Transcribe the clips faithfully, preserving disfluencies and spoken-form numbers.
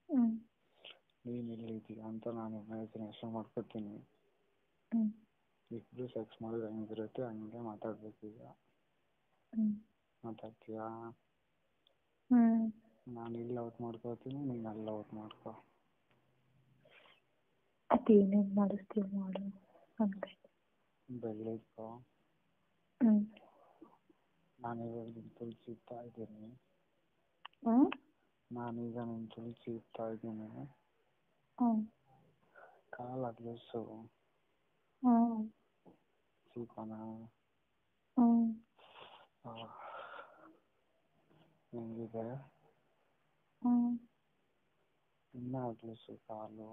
ಹ್ಮ್ ನೀನು ಎಲ್ಲಿದ್ದೀಯ ಅಂತ ನಾನು ಇಮ್ಯಾಜಿನೇಷನ್ ಮಾಡ್ಕೊತೀನಿ. ಹ್ಮ್ ಇಬ್ಬರು ಸೆಕ್ಸ್ ಮಾಡಿದ್ರೆ ಹೆಂಗಿರುತ್ತೆ ಹಂಗೆ ಮಾತಾಡ್ಬೇಕೀಗ. ಹ್ಮ್ ಮಾತಾಡ್ತೀಯಾ? ಹ್ಮ್ ನಾನು ಇಲ್ಲಿ ಔಟ್ ಮಾಡ್ಕೋತೀನಿ, ನೀನು ಅಲ್ಲಿ ಔಟ್ ಮಾಡ್ಕೋ. ಅದೇನೇನು ಮಾಡಿಸ್ತೀವಿ ಮಾಡು ಅಂತೆ. ಬೆಳಿಗ್ಗೋ ಹ್ಮ್ ನಾನಿವಾಗ ನಿನ್ನ ತುಳಿಸಿಗ್ತಾ ಇದ್ದೀನಿ. ಹ್ಮ್ ನಾನೀಗ ನಿನ್ನ ತುಳಿಸಿಗ್ತಾ ಇದ್ದೀನಿ. ಹ್ಮ್ ಕಾಲು ಅಗ್ಲಿಸು. ಹ್ಮ್ ಚೀಪನ ಹ್ಮ್ ಹೆಂಗಿದೆ? ಹ್ಮ್ ಇನ್ನೂ ಅಗ್ಲಿಸು ಕಾಲು.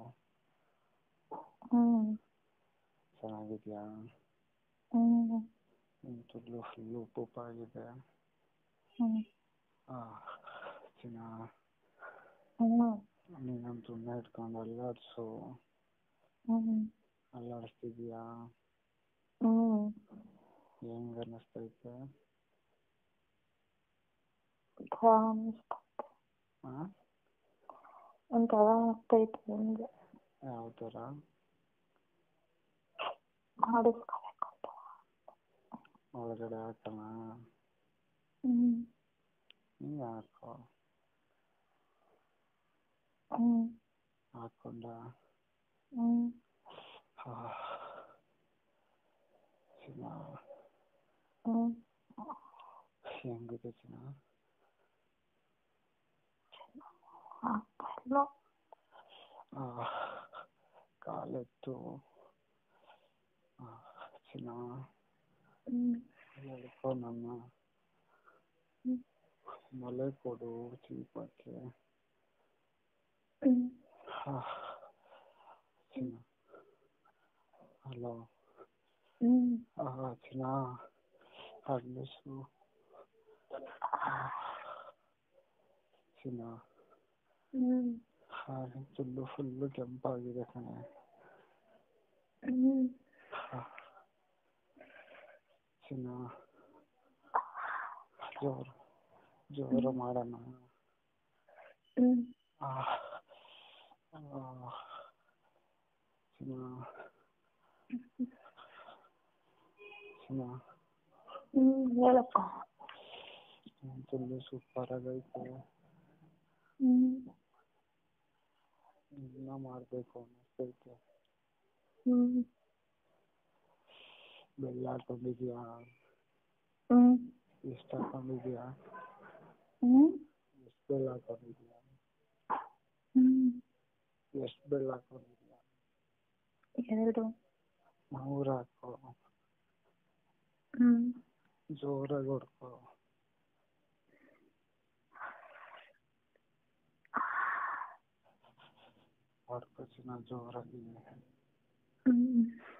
ಹ್ಮ್ ಚೆನ್ನಾಗಿದ್ಯಾ? ಹ್ಮ್ ನಿನ್ನ ತುಟಿ ಫುಲ್ಲು ಉಪ್ಪುಪ್ಪಾಗಿದೆ. ಹ್ಮ್ ಹಾಂ ಚಿನ್ನ, ಹ್ಮ್ ನೀನೊಂದು ಸುಮ್ಮನೆ ಇಟ್ಕೊಂಡು ಅಲ್ಲಾಡಿಸು. ಹ್ಮ್ ಅಲ್ಲಾಡಿಸ್ತಿದೀಯಾ? ಹ್ಮ್ ಹೆಂಗೆ ಅನ್ನಿಸ್ತೈತೆ? ಹಾಂ ಒಂಥರ ಆಗ್ತೈತೆ ನನಗೆ. ಯಾವ ಥರ? ಮಾಡಿಸ್ಕೋಬೇಕು ಅಂತ. ಒಳಗಡೆ ಹಾಕೋಣ? ಹ್ಮ್ ನೀನು ಹಾಕೋ. ಹ್ಮ್ ಹಾಕ್ಕೊಂಡ? ಹ್ಮ್ ಹಾಂ ಚಿನ್ನ, ಹ್ಮ್ ಹೆಂಗಿದೆ ಚಿನ್ನ? ಆಗ್ತಾ ಇಲ್ಲ. ಹಾಂ ಕಾಲೆತ್ತು. ಚಿನ್ನ, ಹ್ಮ್ ಎಳ್ಕೊ ನನ್ನ. ಹ್ಮ್ ಮೊಲೆ ಕೊಡು ಚೀಪಕ್ಕೆ. ಹ್ಮ್ ಹಾಂ ಚಿನ್ನ, ಹಲೋ. ಹ್ಮ್ ಹಾಂ ಚಿನ್ನ ಅಗ್ಲಿಸು. ಚಿನ್ನ, ಹ್ಮ್ ಹಾಂ ಫುಲ್ಲು ಫುಲ್ಲು ಕೆಂಪಾಗಿದೆ ಕಣೆ. ಹ್ಮ್ ಹಾಂ ಚಿನ್ನ, ಜೋರು ಜೋರು ಮಾಡೋಣ. ಹ್ಮ್ ಹಾಂ ಹಾಂ ಚಿನ್ನ, ಚಿನ್ನ, ಹ್ಮ್ ಹೇಳಪ್ಪ. ಫುಲ್ಲು ಸೂಪರಾಗೈತೆ. ಹ್ಮ್ ಇನ್ನೂ ಮಾಡಬೇಕು ಅನ್ನಿಸ್ತೈತೆ. ಹ್ಮ್ ಬೆಲ್ಲ ಹಾಕ್ಕೊಂಡಿದ್ದೀಯಾ? ಹ್ಮ್ ಎಷ್ಟು ಹಾಕ್ಕೊಂಡಿದ್ದೀಯಾ? ಹ್ಮ್ ಎಷ್ಟು ಬೆಲ್ಲ ಹಾಕ್ಕೊಂಡಿದ್ದೀಯಾ? ಹ್ಮ್ ಎಷ್ಟು ಬೆಲ್ಲ ಹಾಕ್ಕೊಂಡಿದ್ದೀಯಾ? ಎರಡು. ಮೂರು ಹಾಕೋ. ಹ್ಮ್ ಜೋರಾಗಿ ಹೊಡ್ಕೊ. ಹೊಡ್ಕೊ ಚಿನ್ನ ಜೋರಾಗಿ. ಹ್ಮ್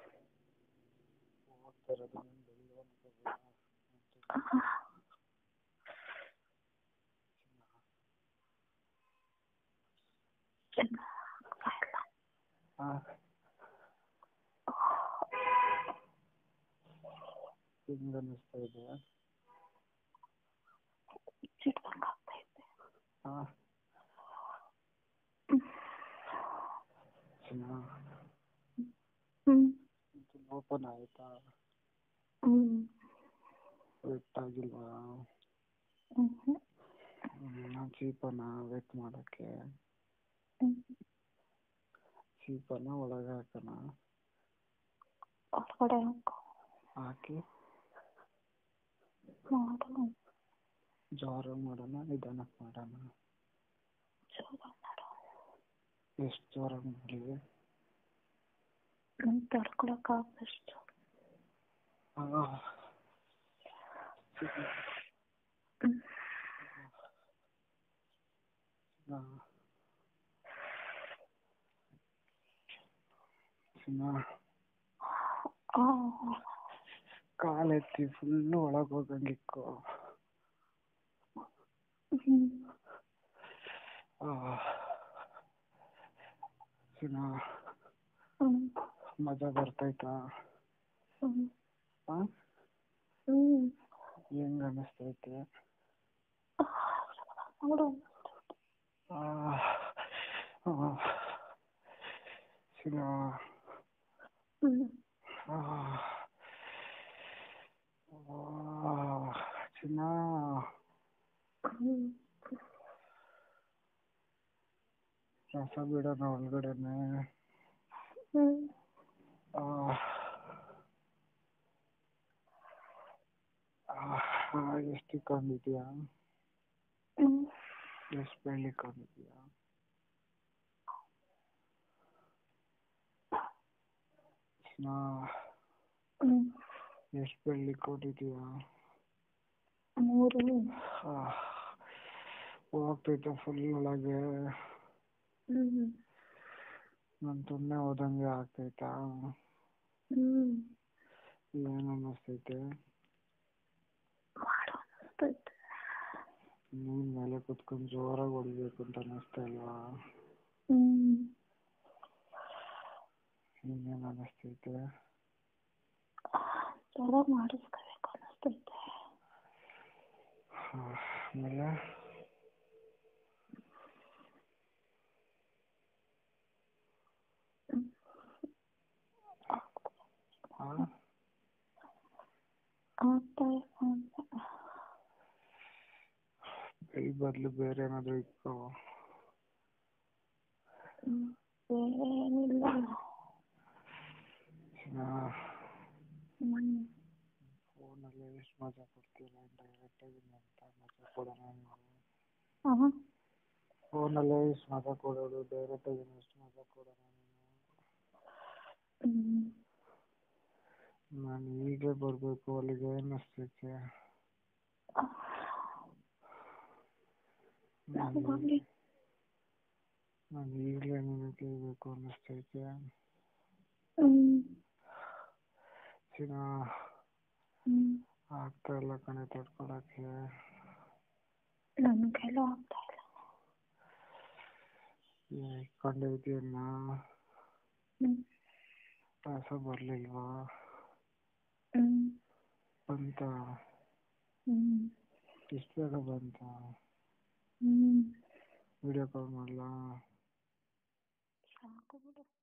ಹೋಗ್ತಿರೋದು ನೀನು ಬೆಲ್ಲು ಅನ್ಕೋಬೇಡ. ಹಾಂ ಹೆಂಗೆ ಅನ್ನಿಸ್ತಾ ಇದೆ? ಹಾಂ ಚಿನ್ನ, ಹ್ಮ್ ಇದು ಓಪನ್ ಆಯಿತಾ? ಹ್ಮ್ ವೆಟ್ಟಾಗಿಲ್ವಾ? ಹ್ಮ್ ಹ್ಮ್ ನಾನು ಚೀಪನ ವೆಟ್ ಮಾಡೋಕ್ಕೆ? ಹ್ಮ್ ಚೀಪನ ಒಳಗೆ ಹಾಕೋಣ? ಹೊರಗಡೆ ಹಾಕು. ಹಾಕಿ ಮಾಡು. ಜೋರಾಗಿ ಮಾಡೋಣ ನಿಧಾನಕ್ಕೆ ಮಾಡೋಣ? ಜೋರಾಗಿ ಮಾಡು. ಎಷ್ಟು ಜೋರಾಗಿ ಮಾಡಲಿ? ನಂಗೆ ತಡ್ಕೊಳಕ್ಕೆ ಆಗದಷ್ಟು. ಹಾಂ ಚಿನ್ನ, ಹ್ಮ್ ಹಾಂ ಚಿನ್ನ, ಕಾಲೆತ್ತಿ ಫುಲ್ಲು ಒಳಗೆ ಹೋಗಂಗೆ ಇಕ್ಕೋ. ಹ್ಮ್ ಚಿನ್ನ, ಹ್ಮ್ ಮಜಾ ಬರ್ತೈತಾ? ಹ್ಮ್ ಹಾಂ ಹ್ಮ್ ಹೆಂಗೆ ಅನ್ನಿಸ್ತೈತೆ? ನೋಡು. ಚಿನ್ನ ಹ್ಮ್ ಚಿನ್ನ ಹ್ಮ್ ರಸ ಬಿಡೋಣ ಒಳಗಡೆನೆ. ಹ್ಮ್ ಎಷ್ಟು ಇಟ್ಕೊಂಡಿದ್ಯಾ? ಹ್ಮ್ ಎಷ್ಟು ಬೆಳ್ಳಿ ಇಟ್ಕೊಂಡಿದ್ಯಾ? ಹ್ಮ್ ಎಷ್ಟು ಬೆಳ್ಳಿ ಕೊಟ್ಟಿದ್ಯಾ? ಮೂರು. ಹೋಗ್ತೈತೆ ಫುಲ್ ಒಳಗೆ. ಹ್ಮ್ ನನ್ ತುಮ್ನೆ ಹೋದಂಗೆ ಆಗ್ತೈತಾ? ಹ್ಮ್ ಏನ್ ಅನ್ನಿಸ್ತೈತೆ? ಮಾಡು ಅನ್ನಿಸ್ತೈತೆ. ನೀನ್ ಮೇಲೆ ಕುತ್ಕೊಂಡು ಜೋರಾಗಿ ಹೊಡಿಬೇಕು ಅಂತ ಅನ್ನಿಸ್ತಾ ಇಲ್ವಾ? ಹ್ಮ್ ಇನ್ನೇನ್ ಅನ್ನಿಸ್ತೈತೆ? ಜೋರಾಗಿ ಮಾಡಿಸ್ಕೋಬೇಕು ಅನ್ನಿಸ್ತೈತೆ. ಆಮೇಲೆ ಆಗ್ತಾ ಇಲ್ಲ ಅಂತ. ಬೆಳಿ ಬದಲು ಬೇರೆ ಏನಾದ್ರು ಇಕ್ಕೋ. ಹ್ಮ್ ಬೇರೆ ಏನಿಲ್ಲ. ಹ್ಮ್ ಫೋನಲ್ಲಿ ಎಷ್ಟು ಮಜಾ ಕೊಡ್ತೀರಾ ಡೈರೆಕ್ಟಾಗಿ ಅಂತ ಮಜಾ ಕೊಡೋಣ ನೀವು. ಅಹ ಫೋನಲ್ಲೇ ಎಷ್ಟು ಮಜಾ ಕೊಡೋದು, ಡೈರೆಕ್ಟಾಗಿ ಎಷ್ಟು ಮಜಾ ಕೊಡೋಣ ನೀನು. ಹ್ಮ್ ನಾನು ಈಗಲೇ ಬರಬೇಕು ಅಲ್ಲಿಗೆ ಅನ್ನಿಸ್ತೈತೆ. ನಾನು ಬರ್ಲಿ. ನಾನು ಈಗಲೇ ನಿನಗೆ ಕೇಳಬೇಕು ಅನ್ನಿಸ್ತೈತೆ. ಹ್ಮ್ ಚಿನ್ನ ಹ್ಮ್ ಆಗ್ತಾ ಇಲ್ಲ ಕಣೆ ತಡ್ಕೊಳಕ್ಕೆ. ನನ್ನ ಕೈಲೂ ಆಗ್ತಾ ಇಲ್ಲ. ಇಟ್ಕೊಂಡಿದ್ದೀನ ಹ್ಮ್ ರಸ ಬರ್ಲಿಲ್ವಾ? ಹ್ಮ್ ಬಂತ? ಹ್ಮ್ ಇಷ್ಟು ಬೇಗ ಬಂತ? ಹ್ಮ್ ವಿಡಿಯೋ ಕಾಲ್ ಮಾಡಲಾ? ಸಾಕು ಬಿಡು.